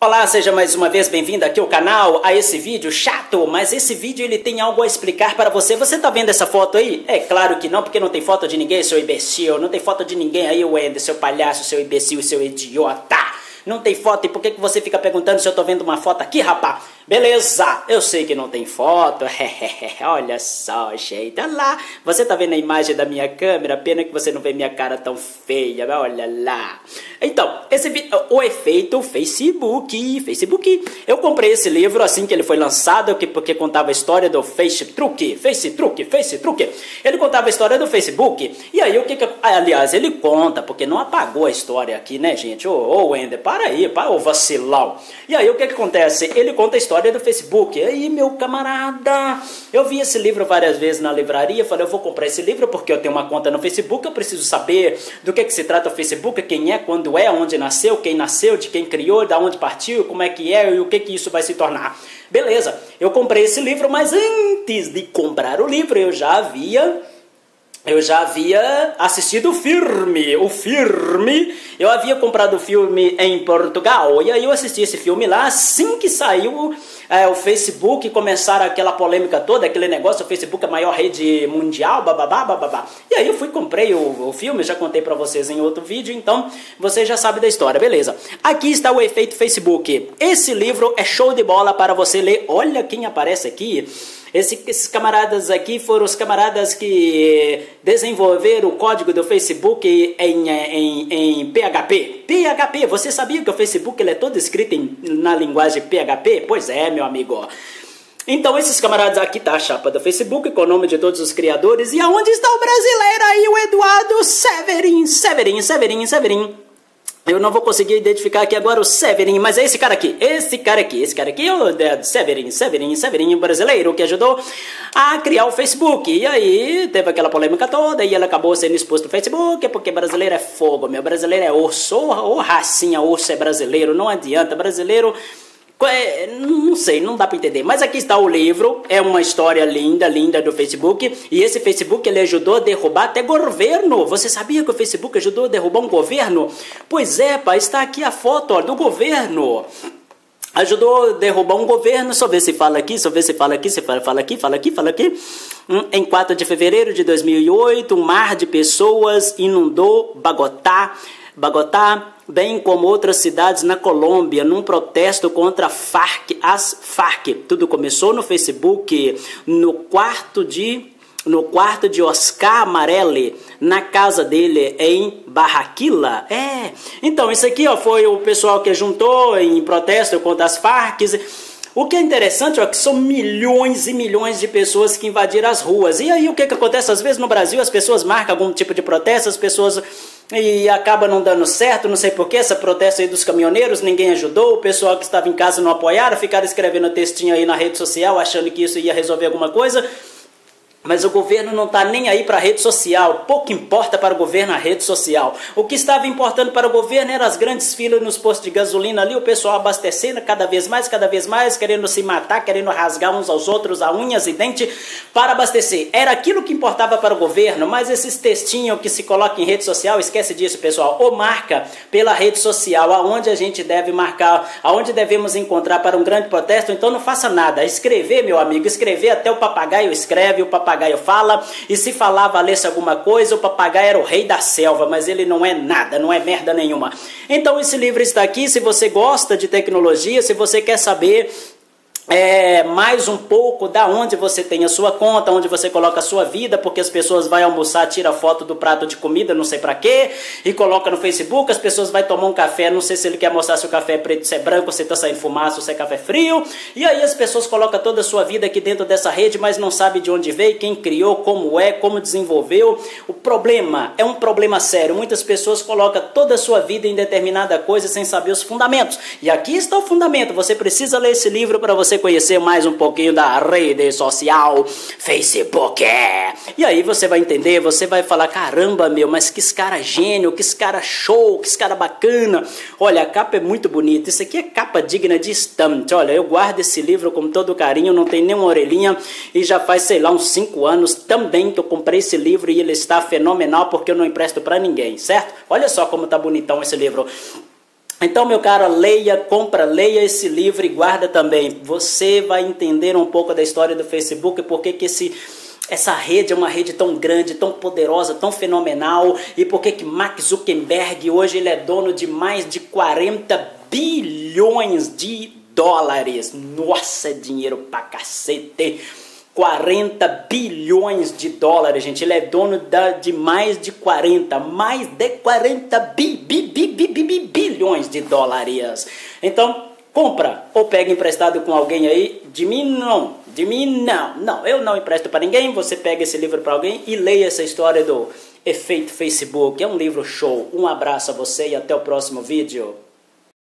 Olá, seja mais uma vez bem-vindo aqui ao canal, a esse vídeo chato, mas esse vídeo ele tem algo a explicar para você. Você tá vendo essa foto aí? É claro que não, porque não tem foto de ninguém, seu imbecil. Não tem foto de ninguém aí, Wender, seu palhaço, seu imbecil, seu idiota. Não tem foto, e por que você fica perguntando se eu tô vendo uma foto aqui, rapá? Beleza, eu sei que não tem foto, olha só, gente, olha lá, você tá vendo a imagem da minha câmera, pena que você não vê minha cara tão feia, olha lá. Então, esse vídeo, o efeito Facebook, eu comprei esse livro assim que ele foi lançado, porque contava a história do Facebook, ele contava a história do Facebook, e aí o que aliás, ele conta, porque não apagou a história aqui, né, gente, ô Wender, para aí, ô vacilão, e aí o que acontece, ele conta a história do Facebook. E aí, meu camarada, eu vi esse livro várias vezes na livraria, falei, eu vou comprar esse livro porque eu tenho uma conta no Facebook, eu preciso saber do que se trata o Facebook, quem é, quando é, onde nasceu, de quem criou, da onde partiu, como é que é e o que isso vai se tornar. Beleza, eu comprei esse livro, mas antes de comprar o livro, eu já havia assistido o filme, eu havia comprado o filme em Portugal, e aí eu assisti esse filme lá, assim que saiu o Facebook, começaram aquela polêmica toda, aquele negócio, o Facebook é a maior rede mundial, bababá, e aí eu comprei o filme, já contei pra vocês em outro vídeo, então você já sabe da história, beleza. Aqui está o efeito Facebook, esse livro é show de bola para você ler, olha quem aparece aqui. Esses camaradas aqui foram os camaradas que desenvolveram o código do Facebook em PHP. PHP, você sabia que o Facebook ele é todo escrito na linguagem PHP? Pois é, meu amigo. Então esses camaradas aqui tá a chapa do Facebook com o nome de todos os criadores. E aonde está o brasileiro aí, o Eduardo Severin. Eu não vou conseguir identificar aqui agora o Severin, mas é esse cara aqui é o Severin, o brasileiro que ajudou a criar o Facebook. E aí teve aquela polêmica toda e ele acabou sendo exposto no Facebook, porque brasileiro é fogo, meu, brasileiro é osso, ou racinha, osso é brasileiro, não adianta, brasileiro... Não sei, não dá pra entender, mas aqui está o livro, é uma história linda do Facebook, e esse Facebook ele ajudou a derrubar até governo. Você sabia que o Facebook ajudou a derrubar um governo? Pois é, pá, está aqui a foto, ó, do governo. Ajudou a derrubar um governo, só ver se fala aqui, fala aqui. Em 4 de fevereiro de 2008, um mar de pessoas inundou Bogotá, bem como outras cidades na Colômbia, num protesto contra as Farc. Tudo começou no Facebook, no quarto de Oscar Amarelli, na casa dele em Barranquilla. Então isso aqui ó, foi o pessoal que juntou em protesto contra as Farc. O que é interessante é que são milhões e milhões de pessoas que invadiram as ruas. E aí o que acontece? Às vezes no Brasil as pessoas marcam algum tipo de protesto, as pessoas... E acaba não dando certo, não sei porquê, essa protesto aí dos caminhoneiros, ninguém ajudou, o pessoal que estava em casa não apoiaram, ficaram escrevendo textinho aí na rede social, achando que isso ia resolver alguma coisa. Mas o governo não está nem aí para a rede social, pouco importa para o governo a rede social. O que estava importando para o governo eram as grandes filas nos postos de gasolina ali, o pessoal abastecendo cada vez mais, querendo se matar, querendo rasgar uns aos outros a unhas e dentes para abastecer. Era aquilo que importava para o governo, mas esses textinhos que se colocam em rede social, esquece disso, pessoal, ou marca pela rede social, aonde a gente deve marcar, aonde devemos encontrar para um grande protesto, então não faça nada. Escrever, meu amigo, escrever até o papagaio escreve, o papagaio fala, e se falar valesse alguma coisa, o papagaio era o rei da selva, mas ele não é nada, não é merda nenhuma. Então esse livro está aqui, se você gosta de tecnologia, se você quer saber mais um pouco da onde você tem a sua conta, onde você coloca a sua vida, porque as pessoas vão almoçar, tira foto do prato de comida, não sei pra quê, e coloca no Facebook, as pessoas vão tomar um café, não sei se ele quer mostrar se o café é preto, se é branco, se tá saindo fumaça, se é café frio, e aí as pessoas colocam toda a sua vida aqui dentro dessa rede, mas não sabe de onde veio, quem criou, como desenvolveu. O problema é um problema sério, muitas pessoas colocam toda a sua vida em determinada coisa sem saber os fundamentos, e aqui está o fundamento, você precisa ler esse livro para você conhecer mais um pouquinho da rede social Facebook. E aí você vai entender, você vai falar, caramba, meu, mas que esse cara gênio, que esse cara show, que esse cara bacana. Olha, a capa é muito bonita, isso aqui é capa digna de estante. Olha, eu guardo esse livro com todo carinho, não tem nenhuma orelhinha, e já faz, sei lá, uns 5 anos também que eu comprei esse livro e ele está fenomenal porque eu não empresto pra ninguém, certo? Olha só como tá bonitão esse livro. Então, meu caro, leia, compra, leia esse livro e guarda também. Você vai entender um pouco da história do Facebook, porque que essa rede é uma rede tão grande, tão poderosa, tão fenomenal, e por que Mark Zuckerberg hoje ele é dono de mais de 40 bilhões de dólares. Nossa, é dinheiro pra cacete. 40 bilhões de dólares, gente. Ele é dono de mais de 40 bilhões de dólares. Então, compra ou pega emprestado com alguém aí. De mim não, não, eu não empresto para ninguém. Você pega esse livro para alguém e leia essa história do efeito Facebook. É um livro show. Um abraço a você e até o próximo vídeo.